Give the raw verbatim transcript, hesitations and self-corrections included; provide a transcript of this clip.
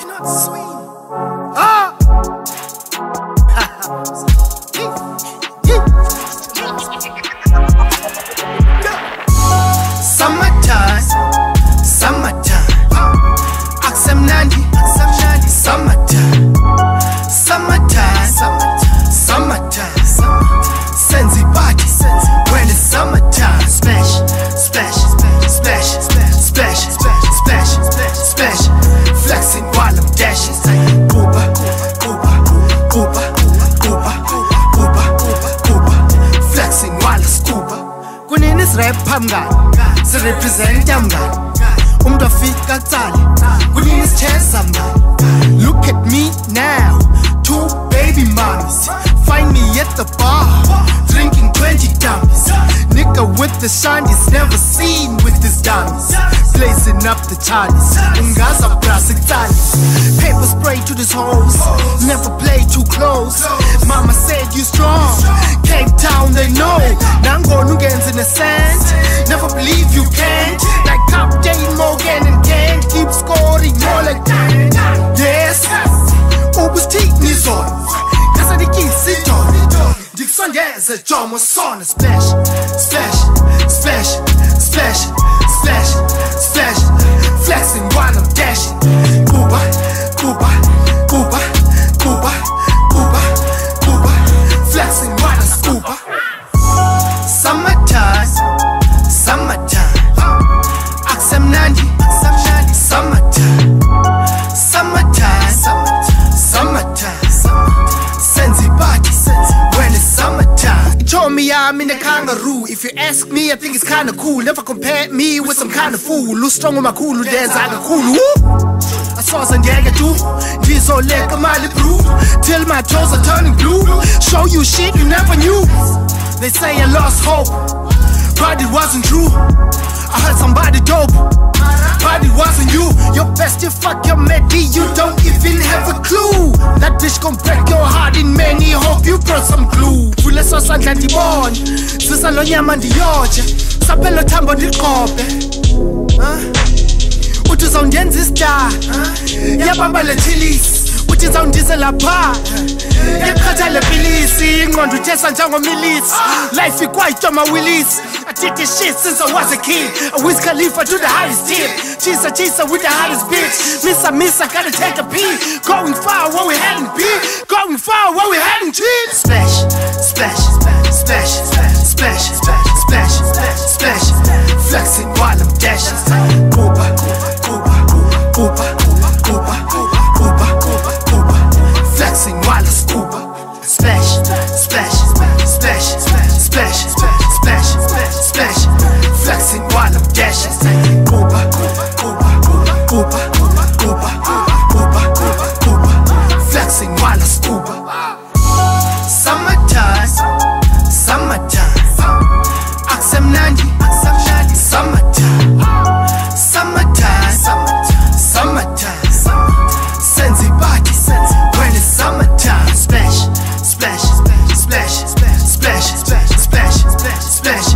cannot swim. Ah! Summertime, summertime. Aksam Nandi, summertime, summertime, summertime. Senzi party when it's summertime. Splash, splash, splash, splash, splash, splash. Flexing while I'm dashing. Cuba, Cuba, Cuba, Cuba, Cuba, Cuba. Flexing while I scuba. Kunini's rap pamgan, se represent yamgan. Umda fika tali, kunini's chest amgan. Look at me now, two baby mommies. Find me at the bar, drinking twenty dummies. Nigga with the shinies, never seen with his dummies. Blazing up the Charlies, Ungaza plastic tallies. Paper spray to this hose, never play too close. Mama said you strong, Cape Town they know. Nango Nugens in the sand, never believe you can't. Like Captain Morgan and can't keep scoring more like that. Yes, Ubus teeth is on. Cause I can't sit on it. Dixon, yes, a John was on a splash, splash, splash, splash, splash, splash. Flexing while I'm dashing. Cuba, Cuba, Cuba, Cuba, Cuba, Cuba. Flexing while I scuba. Summertime, summertime. Aksam Nandi, summertime, summertime, summertime. Senzi party when it's summertime. You told me I'm in a kangaroo. If you ask me, I think it's kinda cool. Never compare me with some kind of fool. Who's strong on my cool, who dance like a cool. I saw some Diego too. This all like a Mali brew. Till my toes are turning blue. Show you shit you never knew. They say I lost hope, but it wasn't true. I heard somebody dope, but it wasn't you. Your best, you fuck your medi, you don't even have a clue. That bitch gon' break your heart in many. Hope you brought some glue. Vule sosa ndandibona, sisa lo nyama ndiyoje. Sapelo thambo ndiqobe. Uthi uzawundenza istar, yabamba le chilies. Uthi uzawundise lapha, yakhatha le pilisi. Ingqondo uthesa njengomilisi. Life ikwayito mawilisi. I did this shit since I was a kid. A Wiz Khalifa to the highest tip. Chisa Chisa with the hottest bitch. Missa Missa gotta take a pee. Going far where we hadn't been. Going far where we hadn't been. Splash, splash, splash, splash, splash, splash. Flexing while I'm dashing. Cuba, Cuba, Cuba, Cuba, Cuba, Cuba. Flexing while I scuba. Splash, splash, splash, splash, splash, splash. Flexing while I'm dashing. Cuba, Cuba, Cuba, Cuba, Cuba, Cuba. Flexing while I scuba. Summertime, summertime. Aksam Nandi, summertime, summertime, summertime. Senzi party when it's summertime. Splash, splash, splash, splash, splash, splash, splash.